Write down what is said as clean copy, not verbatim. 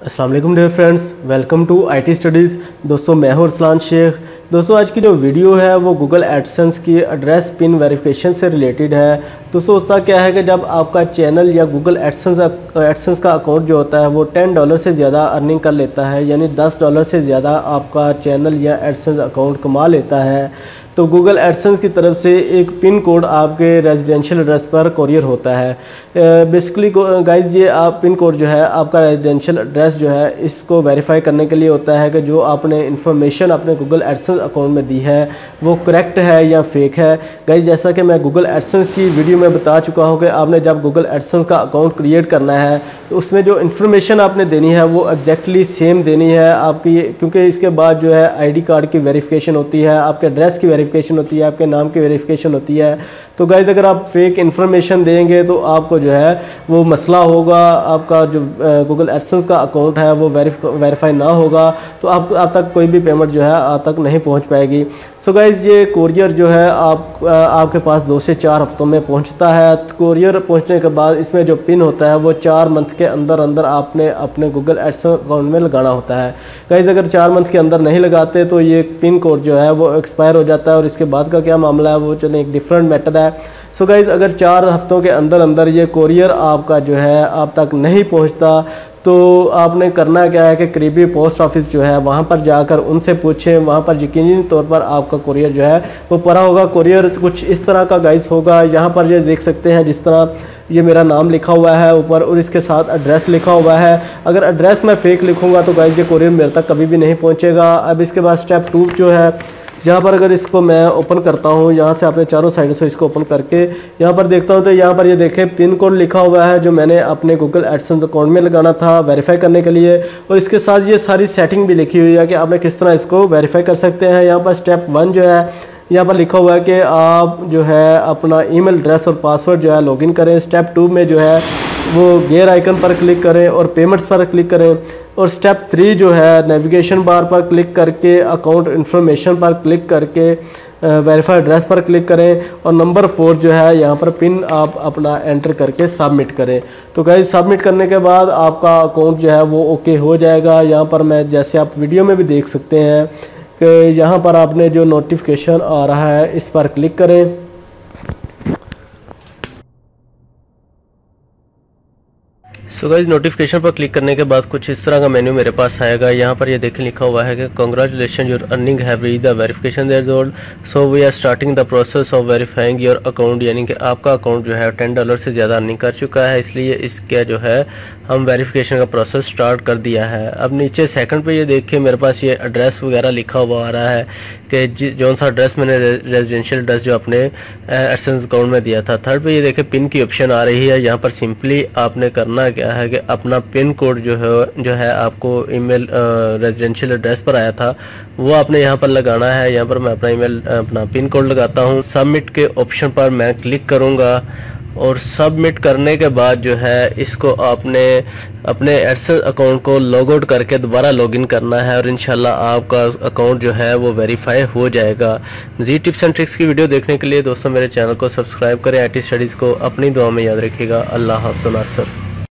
अस्सलाम वालेकुम dear friends, welcome to IT studies. दोस्तों मैं हूं अरसलान शेख। दोस्तों आज की जो वीडियो है वो गूगल एडसेंस की एड्रेस पिन वेरिफिकेशन से रिलेटेड है। दोस्तों उसका क्या है कि जब आपका चैनल या गूगल एडसेंस का अकाउंट जो होता है वो $10 से ज़्यादा अर्निंग कर लेता है, यानी $10 से ज़्यादा आपका चैनल या एडसेंस अकाउंट कमा लेता है, तो गूगल एडसेंस की तरफ से एक पिन कोड आपके रेजिडेंशियल एड्रेस पर कोरियर होता है। बेसिकली गाइज ये आप पिन कोड जो है आपका रेजिडेंशियल एड्रेस जो है इसको वेरीफाई करने के लिए होता है कि जो आपने इन्फॉर्मेशन अपने गूगल एडसेंस अकाउंट में दी है वो करेक्ट है या फेक है। गाइज जैसा कि मैं गूगल एडसेंस की वीडियो में बता चुका हूँ कि आपने जब गूगल एडसेंस का अकाउंट क्रिएट करना है तो उसमें जो इन्फॉर्मेशन आपने देनी है वो एग्जैक्टली सेम देनी है आपकी, क्योंकि इसके बाद जो है आईडी कार्ड की वेरिफिकेशन होती है, आपके एड्रेस की वेरिफिकेशन होती है, आपके नाम की वेरिफिकेशन होती है। तो गाइज अगर आप फेक इन्फॉर्मेशन देंगे तो आपको जो है वो मसला होगा, आपका जो गूगल एडसेंस का अकाउंट है वो वेरीफाई ना होगा, तो आप तक कोई भी पेमेंट जो है आप तक नहीं पहुंच पाएगी। सो गाइज ये कोरियर जो है आपके पास 2 से 4 हफ्तों में पहुंचता है। कोरियर पहुंचने के बाद इसमें जो पिन होता है वो 4 मंथ के अंदर आपने अपने गूगल एडसेंस अकाउंट में लगाना होता है। गाइज अगर 4 मंथ के अंदर नहीं लगाते तो ये पिन कोड जो है वो एक्सपायर हो जाता है, और इसके बाद का क्या मामला है वो चले एक डिफरेंट मैटर है। सो गाइज अगर 4 हफ्तों के अंदर ये कोरियर आपका जो है आप तक नहीं पहुंचता तो आपने करना क्या है कि करीबी पोस्ट ऑफिस जो है वहाँ पर जाकर उनसे पूछें, वहाँ पर यकीनी तौर पर आपका कोरियर जो है वो पड़ा होगा। कोरियर कुछ इस तरह का गाइस होगा, यहाँ पर ये देख सकते हैं जिस तरह ये मेरा नाम लिखा हुआ है ऊपर और इसके साथ एड्रेस लिखा हुआ है। अगर एड्रेस मैं फेक लिखूँगा तो गाइस ये कोरियर मेरे तक कभी भी नहीं पहुँचेगा। अब इसके बाद स्टेप 2 जो है, यहाँ पर अगर इसको मैं ओपन करता हूँ, यहाँ से आपने चारों साइड से इसको ओपन करके यहाँ पर देखता हूँ तो यहाँ पर ये देखें पिन कोड लिखा हुआ है जो मैंने अपने गूगल एडसेंस अकाउंट में लगाना था वेरीफाई करने के लिए, और इसके साथ ये सारी सेटिंग भी लिखी हुई है कि आपने किस तरह इसको वेरीफाई कर सकते हैं। यहाँ पर स्टेप 1 जो है यहाँ पर लिखा हुआ है कि आप जो है अपना ईमेल एड्रेस और पासवर्ड जो है लॉगिन करें। स्टेप 2 में जो है वो गेयर आइकन पर क्लिक करें और पेमेंट्स पर क्लिक करें, और स्टेप 3 जो है नेविगेशन बार पर क्लिक करके अकाउंट इन्फॉर्मेशन पर क्लिक करके वेरीफाई एड्रेस पर क्लिक करें, और नंबर 4 जो है यहाँ पर पिन आप अपना एंटर करके सबमिट करें। तो गाइस सबमिट करने के बाद आपका अकाउंट जो है वो ओके हो जाएगा। यहाँ पर मैं जैसे आप वीडियो में भी देख सकते हैं कि यहाँ पर आपने जो नोटिफिकेशन आ रहा है इस पर क्लिक करें। सो गाइस नोटिफिकेशन पर क्लिक करने के बाद कुछ इस तरह का मेन्यू मेरे पास आएगा। यहाँ पर ये देखें लिखा हुआ है कि congratulation your earning have reached the verification result, so we are starting the process of verifying your account, यानी कि आपका अकाउंट जो है $10 से ज़्यादा अर्निंग कर चुका है, इसलिए इसका जो है हम वेरिफिकेशन का प्रोसेस स्टार्ट कर दिया है। अब नीचे सेकंड पे ये देखिए मेरे पास ये एड्रेस वगैरह लिखा हुआ आ रहा है कि जौन सा एड्रेस मैंने रेजिडेंशियल एड्रेस जो अपने एडसेंस अकाउंट में दिया था। थर्ड पे ये देखिए पिन की ऑप्शन आ रही है। यहाँ पर सिंपली आपने करना क्या है कि अपना पिन कोड जो है आपको ईमेल रेजिडेंशियल एड्रेस पर आया था वो आपने यहाँ पर लगाना है। यहाँ पर मैं अपना पिन कोड लगाता हूँ। सबमिट के ऑप्शन पर मैं क्लिक करूँगा, और सबमिट करने के बाद जो है इसको आपने अपने एडसेंस अकाउंट को लॉग आउट करके दोबारा लॉगिन करना है, और इंशाल्लाह आपका अकाउंट जो है वो वेरीफाई हो जाएगा। मज़ीद टिप्स एंड ट्रिक्स की वीडियो देखने के लिए दोस्तों मेरे चैनल को सब्सक्राइब करें। आईटी स्टडीज़ को अपनी दुआ में याद रखिएगा। अल्लाह हाफ़िज़।